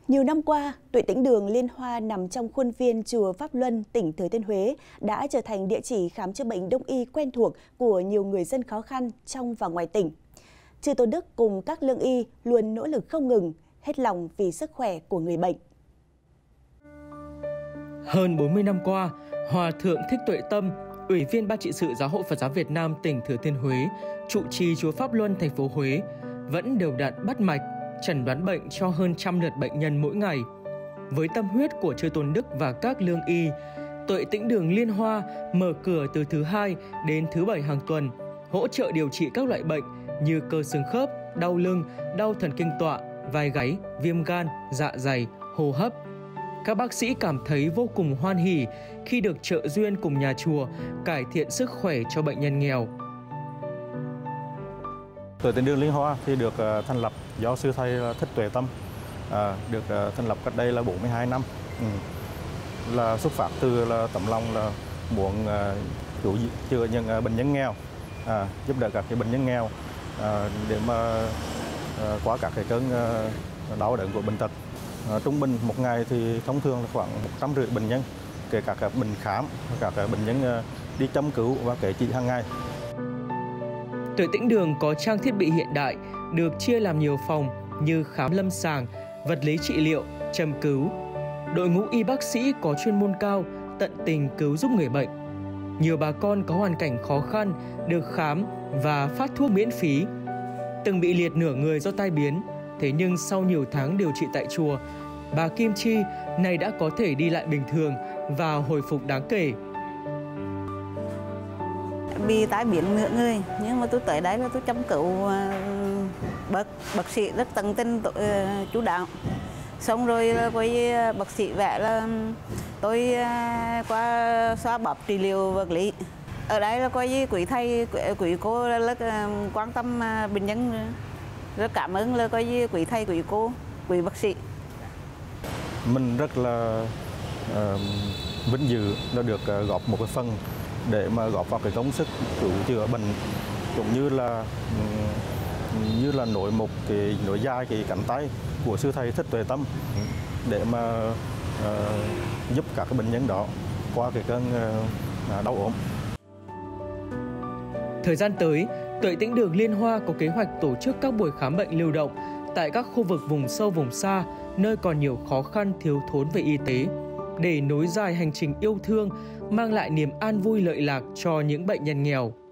Nhiều năm qua, Tuệ Tĩnh Đường Liên Hoa nằm trong khuôn viên chùa Pháp Luân, tỉnh Thừa Thiên Huế đã trở thành địa chỉ khám chữa bệnh đông y quen thuộc của nhiều người dân khó khăn trong và ngoài tỉnh. Chư Tôn Đức cùng các lương y luôn nỗ lực không ngừng, hết lòng vì sức khỏe của người bệnh. Hơn 40 năm qua, Hòa Thượng Thích Tuệ Tâm, Ủy viên Ban trị sự Giáo hội Phật giáo Việt Nam tỉnh Thừa Thiên Huế, trụ trì chùa Pháp Luân, thành phố Huế, vẫn đều đặn bắt mạch, chẩn đoán bệnh cho hơn 100 lượt bệnh nhân mỗi ngày. Với tâm huyết của chư Tôn Đức và các lương y, Tuệ Tĩnh Đường Liên Hoa mở cửa từ thứ Hai đến thứ Bảy hàng tuần, hỗ trợ điều trị các loại bệnh như cơ xương khớp, đau lưng, đau thần kinh tọa, vai gáy, viêm gan, dạ dày, hô hấp. Các bác sĩ cảm thấy vô cùng hoan hỉ khi được trợ duyên cùng nhà chùa cải thiện sức khỏe cho bệnh nhân nghèo. Tuệ Tĩnh Đường Liên Hoa thì được thành lập do sư thầy Thích Tuệ Tâm, được thành lập cách đây là 42 năm. Là xuất phát từ là tấm lòng là muốn cứu chữa những bệnh nhân nghèo, giúp đỡ các cái bệnh nhân nghèo để mà qua các cái cơn đau đớn của bệnh tật. Trung bình một ngày thì thông thường là khoảng 150 bệnh nhân, kể cả các bệnh khám, các bệnh nhân đi châm cứu và kể trị hàng ngày. Tuệ Tĩnh Đường có trang thiết bị hiện đại, được chia làm nhiều phòng như khám lâm sàng, vật lý trị liệu, châm cứu. Đội ngũ y bác sĩ có chuyên môn cao, tận tình cứu giúp người bệnh. Nhiều bà con có hoàn cảnh khó khăn được khám và phát thuốc miễn phí. Từng bị liệt nửa người do tai biến, thế nhưng sau nhiều tháng điều trị tại chùa, bà Kim Chi nay đã có thể đi lại bình thường và hồi phục đáng kể. Bị tai biến nửa người, nhưng mà tôi tới đấy là tôi chăm cứu bác sĩ rất tận tình chú đáo. Xong rồi là bác sĩ vẽ là tôi qua xoa bóp trị liệu vật lý. Ở đây là quý thầy, quý cô rất quan tâm bệnh nhân, rất cảm ơn là quý thầy, quý cô, quý bác sĩ. Mình rất là vinh dự đã được góp một cái phần để mà góp vào cái công sức cứu chữa bệnh, cũng như là nối một cái nối dài cái cánh tay của sư thầy Thích Tuệ Tâm để mà giúp các cái bệnh nhân đó qua cái cơn đau ốm. Thời gian tới, Tuệ Tĩnh Đường Liên Hoa có kế hoạch tổ chức các buổi khám bệnh lưu động tại các khu vực vùng sâu vùng xa, nơi còn nhiều khó khăn thiếu thốn về y tế, để nối dài hành trình yêu thương, mang lại niềm an vui lợi lạc cho những bệnh nhân nghèo.